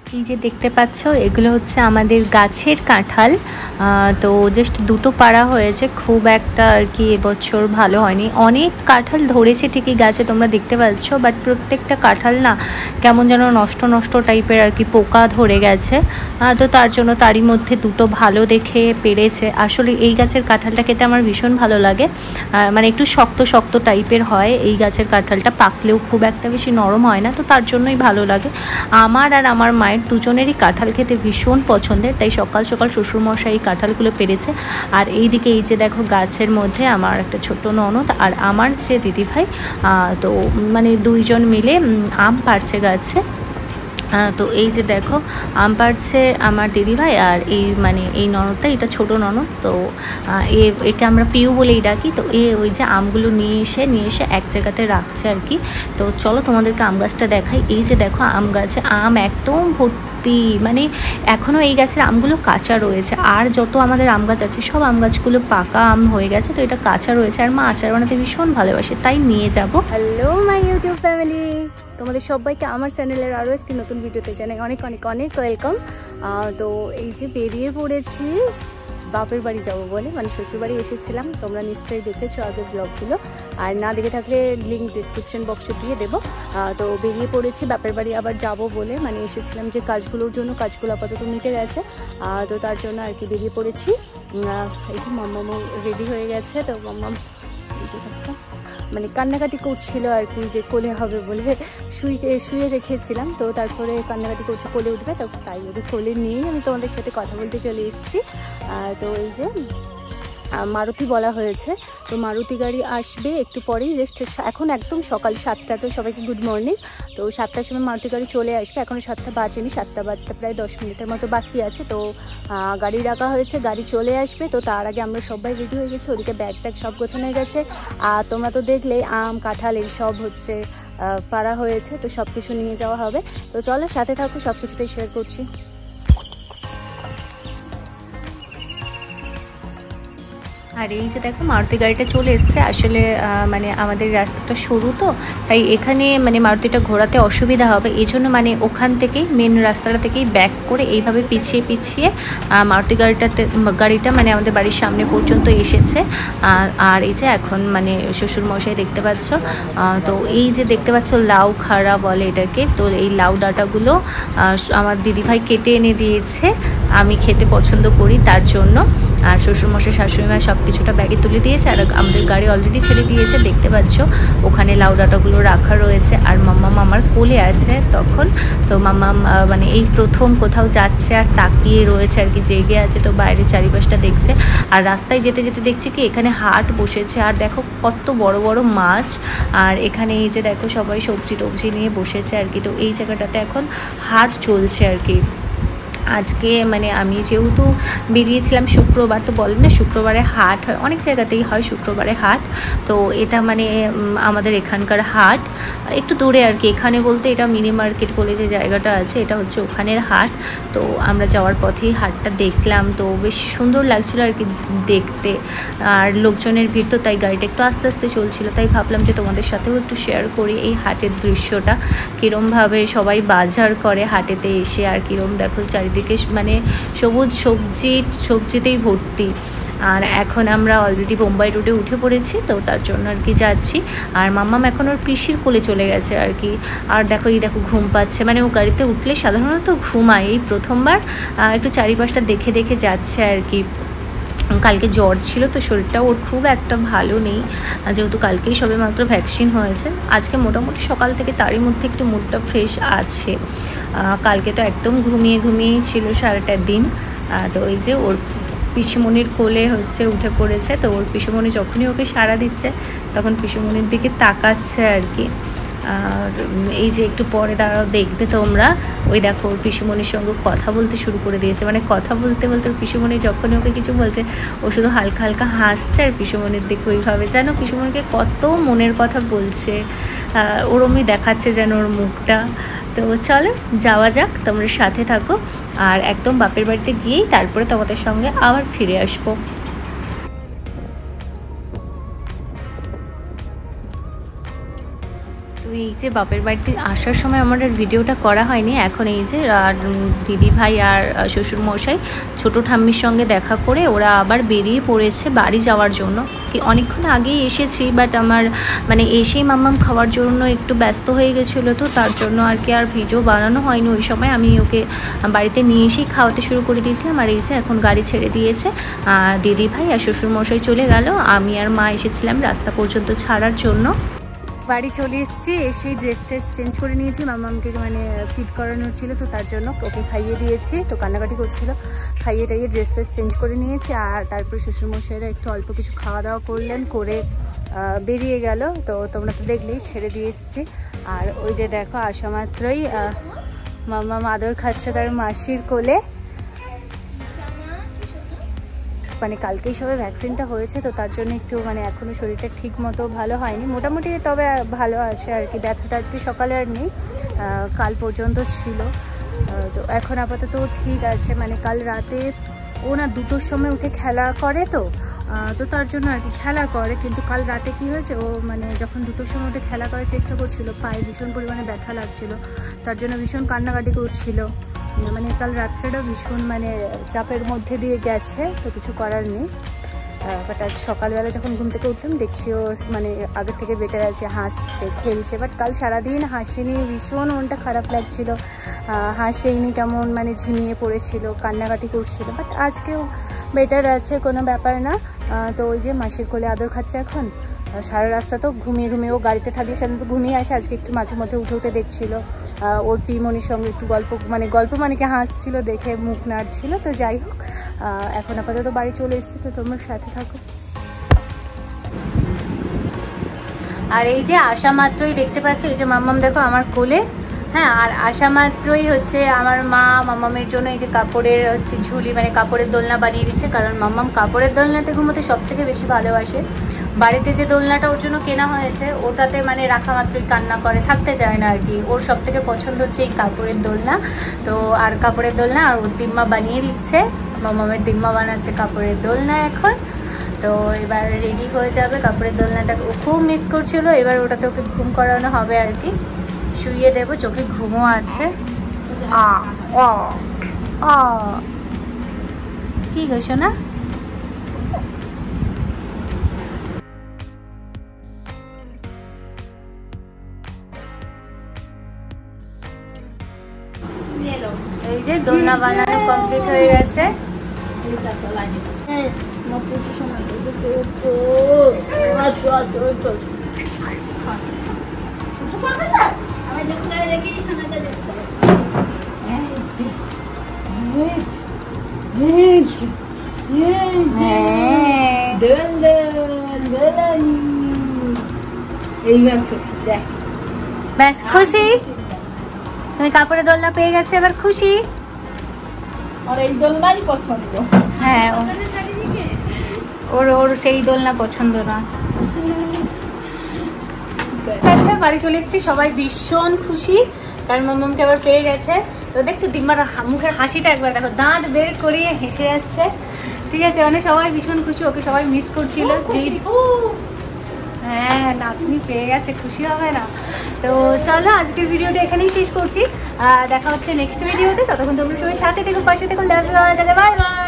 এই যে দেখতে পাচ্ছ এগুলো হচ্ছে আমাদের গাছের কাঁঠাল। তো জাস্ট দুটো পাড়া হয়েছে, খুব একটা আর কি এবছর ভালো হয়নি। অনেক কাঁঠাল ধরেছে ঠিকই গাছে, তোমরা দেখতে পাচ্ছ, বাট প্রত্যেকটা কাঁঠাল না কেমন যেন নষ্ট নষ্ট টাইপের আর কি, পোকা ধরে গেছে। তো তার জন্য তারই মধ্যে দুটো ভালো দেখে পেরেছে। আসলে এই গাছের কাঁঠালটা খেতে আমার ভীষণ ভালো লাগে, মানে একটু শক্ত শক্ত টাইপের হয় এই গাছের কাঁঠালটা, পাকলেও খুব একটা বেশি নরম হয় না, তো তার জন্যই ভালো লাগে। আমার আর আমার মায়ের দুজনেরই কাঁঠাল খেতে ভীষণ পছন্দের, তাই সকাল সকাল শ্বশুরমশাই এই কাঁঠালগুলো পেরেছে। আর এইদিকে এই যে দেখো গাছের মধ্যে আমার একটা ছোট্ট ননদ আর আমার যে দিদিভাই, তো মানে দুইজন মিলে আম পাড়ছে গাছে। তো এই যে দেখো আম পাড়ছে আমার দিদিভাই, আর এই মানে এই ননদটা, এটা ছোট ননদ, তো একে আমরা পিউ বলেই ডাকি। তো ওই যে আমগুলো নিয়ে এসে এক জায়গাতে রাখছে আর কি। তো চলো তোমাদেরকে আম গাছটা দেখাই। এই যে দেখো আম গাছে আম একদম ভর্তি, মানে এখনও এই গাছের আমগুলো কাঁচা রয়েছে, আর যত আমাদের আম গাছ আছে সব আম গাছগুলো পাকা আম হয়ে গেছে, তো এটা কাঁচা রয়েছে। আর মা আচার বানাতে ভীষণ ভালোবাসে, তাই নিয়ে যাব। হ্যালো মাই ইউটিউব ফ্যামিলি, তোমাদের সবাইকে আমার চ্যানেলের আরও একটি নতুন ভিডিওতে জানাই অনেক অনেক অনেক ওয়েলকাম। তো এই যে বেরিয়ে পড়েছি বাপের বাড়ি যাবো বলে, মানে শ্বশুরবাড়ি এসেছিলাম, তোমরা নিশ্চয়ই দেখেছো আগের ব্লগগুলো, আর না দেখে থাকলে লিঙ্ক ডিসক্রিপশন বক্সে দিয়ে দেবো। তো বেরিয়ে পড়েছি বাপের বাড়ি আবার যাব বলে, মানে এসেছিলাম যে কাজগুলোর জন্য, কাজগুলো আপাতত মিটে গেছে, তো তার জন্য আর কি বেরিয়ে পড়েছি। এই যে মাম্মামও রেডি হয়ে গেছে, তো মাম্মাম মানে কান্নাকাটি করছিল আর কি, যে কোলে হবে বলে শুয়ে রেখেছিলাম, তো তারপরে কান্নাকাটি করছে কোলে উঠবে, তো তাই ওদের কোলে নিয়েই আমি তোমাদের সাথে কথা বলতে চলে এসেছি। তো এই যে মারুতি বলা হয়েছে, তো মারুতি গাড়ি আসবে একটু পরেই, জাস্ট এখন একদম সকাল 7টা, তো সবাইকে গুড মর্নিং। তো 7টার সময় মারুতি গাড়ি চলে আসবে, এখনও 7টা বাজেনি, 7টা বাজতে প্রায় 10 মিনিটের মতো বাকি আছে। তো গাড়ি রাখা হয়েছে, গাড়ি চলে আসবে, তো তার আগে আমরা সবাই রেডি হয়ে গেছি, ওদিকে ব্যাগ ট্যাগ সব গোছানো হয়ে গেছে। আর তোমরা তো দেখলে আম কাঁঠাল এই সব হচ্ছে পাড়া হয়েছে, তো সব কিছু নিয়ে যাওয়া হবে। তো চলো সাথে থাকো, সব কিছুটাই শেয়ার করছি। আর এই যে দেখো মারুতি গাড়িটা চলে এসছে। আসলে মানে আমাদের রাস্তাটা সরু, তো তাই এখানে মানে মারুতিটা ঘোরাতে অসুবিধা হবে, এই জন্য মানে ওখান থেকেই মেন রাস্তাটা থেকেই ব্যাক করে এইভাবে পিছিয়ে পিছিয়ে মারুতি গাড়িটা মানে আমাদের বাড়ির সামনে পর্যন্ত এসেছে। আর এই যে এখন মানে শ্বশুরমশাই দেখতে পাচ্ছ, তো এই যে দেখতে পাচ্ছ লাউ খাড়া বলে এটাকে, তো এই লাউ ডাঁটাগুলো আমার দিদিভাই কেটে এনে দিয়েছে, আমি খেতে পছন্দ করি তার জন্য। আর শ্বশুরমশাই শাশুড়িমা সব কিছুটা ব্যাগে তুলে দিয়েছে, আর আমাদের গাড়ি অলরেডি ছেড়ে দিয়েছে, দেখতে পাচ্ছ ওখানে লাউ ডাঁটাগুলো রাখা রয়েছে। আর মাম্মাম আমার কোলে আছে তখন, তো মাম্মাম মানে এই প্রথম কোথাও যাচ্ছে আর তাকিয়ে রয়েছে আর কি, জেগে আছে, তো বাইরে চারিপাশটা দেখছে। আর রাস্তায় যেতে যেতে দেখছি কি এখানে হাট বসেছে, আর দেখো কত বড় বড় মাছ, আর এখানে এই যে দেখো সবাই সবজি টবজি নিয়ে বসেছে আর কি। তো এই জায়গাটাতে এখন হাট চলছে আর কি। আজকে মানে আমি যেহেতু বেরিয়েছিলাম শুক্রবার, তো বলেন না শুক্রবারে হাট হয়, অনেক জায়গাতেই হয় শুক্রবারে হাট, তো এটা মানে আমাদের এখানকার হাট একটু দূরে আর কি, এখানে বলতে এটা মিনি মার্কেট বলে যে জায়গাটা আছে, এটা হচ্ছে ওখানের হাট। তো আমরা যাওয়ার পথেই হাটটা দেখলাম, তো বেশ সুন্দর লাগছিল আর কি দেখতে, আর লোকজনের ভিড়, তো তাই গাড়িটা একটু আস্তে আস্তে চলছিল, তাই ভাবলাম যে তোমাদের সাথেও একটু শেয়ার করি এই হাটের দৃশ্যটা, কীরমভাবে সবাই বাজার করে হাটেতে এসে, আর কীরম দেখো চারিদিকে মানে সবুজ সবজিতেই ভর্তি। আর এখন আমরা অলরেডি বোম্বাই রোডে উঠে পড়েছি, তো তার জন্য আর কি যাচ্ছি। আর মাম্মাম এখন ওর পিসির কোলে চলে গেছে আর কি। আর দেখো এই দেখো ঘুম পাচ্ছে, মানে ও গাড়িতে উঠলে সাধারণত ঘুমায়, এই প্রথমবার একটু চারিপাশটা দেখে দেখে যাচ্ছে আর কি। কালকে জ্বর ছিল, তো শরীরটা ওর খুব একটা ভালো নেই, যেহেতু কালকেই সবে মাত্র ভ্যাকসিন হয়েছে। আজকে মোটামুটি সকাল থেকে তারই মধ্যে একটু মুডটা ফ্রেশ আছে, কালকে তো একদম ঘুমিয়েই ছিল সারাটা দিন। তো এই যে ওর পিসিমণির কোলে হচ্ছে উঠে পড়েছে, তো ওর পিসিমণি যখনই ওকে সাড়া দিচ্ছে তখন পিসিমণির দিকে তাকাচ্ছে আর কি। আর এই যে একটু পরে দাঁড়াও দেখবে তোমরা, ওই দেখো ওর পিসিমণির সঙ্গে কথা বলতে শুরু করে দিয়েছে, মানে কথা বলতে বলতে ওর পিসিমণি যখনই ওকে কিছু বলছে ও শুধু হালকা হালকা হাসছে, আর পিসিমণির দিকে ওইভাবে যেন পিসিমণিকে কত মনের কথা বলছে, ওরমই দেখাচ্ছে যেন ওর মুখটা। তো চলো যাওয়া যাক, তোমরা সাথে থাকো, আর একদম বাপের বাড়িতে গিয়েই তারপরে তোমাদের সঙ্গে আবার ফিরে আসবো। তো এই যে বাপের বাড়িতে আসার সময় আমার আর ভিডিওটা করা হয়নি, এখন এই যে দিদি ভাই আর শ্বশুর মশাই ছোটো ঠাম্মির সঙ্গে দেখা করে ওরা আবার বেরিয়ে পড়েছে বাড়ি যাওয়ার জন্য। কি অনেকক্ষণ আগেই এসেছি, বাট আমার মানে এসেই মাম্মাম খাওয়ার জন্য একটু ব্যস্ত হয়ে গেছিলো, তো তার জন্য আর কি আর ভিডিও বানানো হয়নি। ওই সময় আমি ওকে বাড়িতে নিয়ে এসেই খাওয়াতে শুরু করে দিয়েছিলাম। আর এই যে এখন গাড়ি ছেড়ে দিয়েছে, দিদি ভাই আর শ্বশুর মশাই চলে গেল, আমি আর মা এসেছিলাম রাস্তা পর্যন্ত ছাড়ার জন্য। বাড়ি চলে এসেছি, এসেই ড্রেস চেঞ্জ করে নিয়েছি। মামামকে মানে ফিট করানো ছিল, তো তার জন্য ওকে খাইয়ে দিয়েছি, তো কান্নাকাটি করছিল, খাইয়ে টাইয়ে ড্রেস চেঞ্জ করে নিয়েছি। আর তারপর শ্বশুরমশাইরা একটু অল্প কিছু খাওয়া দাওয়া করলেন, করে বেরিয়ে গেল। তো তোমরা তো দেখলেই ছেড়ে দিয়ে এসেছি। আর ওই যে দেখো আসা মাত্রই মাম্মাম আদর খাচ্ছে তার মাসির কোলে। মানে কালকেই সবে ভ্যাকসিনটা হয়েছে, তো তার জন্য একটু মানে এখনও শরীরটা ঠিক মতো ভালো হয়নি, মোটামুটি তবে ভালো আছে আর কি। ব্যথাটা আজকে সকালে আর নেই, কাল পর্যন্ত ছিল। তো এখন আপাতত ঠিক আছে। মানে কাল রাতে ও না 2টোর সময় উঠে খেলা করে, তো তার জন্য আর কি খেলা করে। কিন্তু কাল রাতে কি হয়েছে, ও মানে যখন 2টোর সময় উঠে খেলা করার চেষ্টা করছিল, পায়ে ভীষণ পরিমাণে ব্যথা লাগছিল, তার জন্য ভীষণ কান্নাকাটি করছিল। মানে কাল রাত্রেটা ভীষণ মানে চাপের মধ্যে দিয়ে গেছে, তো কিছু করার নেই। বাট আজ সকালবেলা যখন ঘুম থেকে উঠলাম দেখছি ও মানে আগের থেকে বেটার আছে, হাসছে, খেলছে। বাট কাল সারাদিন হাসেনি, ভীষণ মনটা খারাপ লাগছিল, হাসেইনি, কেমন মানে ঝিমিয়ে পড়েছিল, কান্নাকাটি করছিল। বাট আজকেও বেটার আছে, কোনো ব্যাপার না। তো ওই যে মাসির কোলে আদর খাচ্ছে এখন। সারা রাস্তা তো ঘুমিয়ে ও গাড়িতে থাকলে সাধারণত ঘুমিয়ে আসে, আজকে একটু মাঝে মধ্যে উঠে উঠে দেখছিল। ওর পিমনির সঙ্গে একটু গল্প মানে কি হাসছিল, দেখে মুখ নাড়ছিল। তো যাই হোক, এখন আপাতত বাড়ি চলে এসেছি, তো তোমরা সাথে থাকো। আর এই যে আসা মাত্রই দেখতে পাচ্ছি, এই যে মাম্মাম দেখো আমার কোলে। হ্যাঁ, আর আসা মাত্রই হচ্ছে আমার মা মাম্মামের জন্য এই যে কাপড়ের হচ্ছে ঝুলি, মানে কাপড়ের দোলনা বানিয়ে দিচ্ছে, কারণ মাম্মাম কাপড়ের দোলনাতে ঘুমোতে সব থেকে বেশি ভালোবাসে। বাড়িতে যে দোলনাটা ওর জন্য কেনা হয়েছে, ওটাতে মানে রাখা মাত্রই কান্না করে, থাকতে চায় না আর কি। ওর সব থেকে পছন্দ হচ্ছে এই কাপড়ের দোলনা। তো আর কাপড়ের দোলনা আর ওর দিম্মা বানিয়ে দিচ্ছে, মাম্মামের দিম্মা বানাচ্ছে কাপড়ের দোলনা এখন। তো এবার রেডি হয়ে যাবে কাপড়ের দোলনাটা, ও খুব মিস করছিল। এবার ওটাতে ওকে ঘুম করানো হবে আর কি, শুইয়ে দেবো, চোখে ঘুমও আছে। কি হয়েছ না? এই যে দোলনা বানানো কমপ্লিট হয়ে গেছে। ব্যাস খুশি, তুমি কাপড়ের দোলনা পেয়ে গেছে, এবার খুশি। আর এই দোলনাই পছন্দ। হ্যাঁ, ওর সেই দোলনা পছন্দ না। আচ্ছা, বাড়ি চলে এসেছি, সবাই ভীষণ খুশি, কারণ মাম্মামকে আবার পেয়ে গেছে। তো দেখছো দিম্মার মুখের হাসিটা একবার দেখো, দাঁত বের করিয়ে হেসে যাচ্ছে। ঠিক আছে, মানে সবাই ভীষণ খুশি, ওকে সবাই মিস করছিল। হ্যাঁ, নাতনি পেয়ে গেছে, খুশি হবে না? তো চলো আজকের ভিডিওটা এখানেই শেষ করছি, দেখা হচ্ছে নেক্সট ভিডিওতে। ততক্ষণ তোমরা সবাই সাথে থেকো, পাশে থেকো, বাই বাই।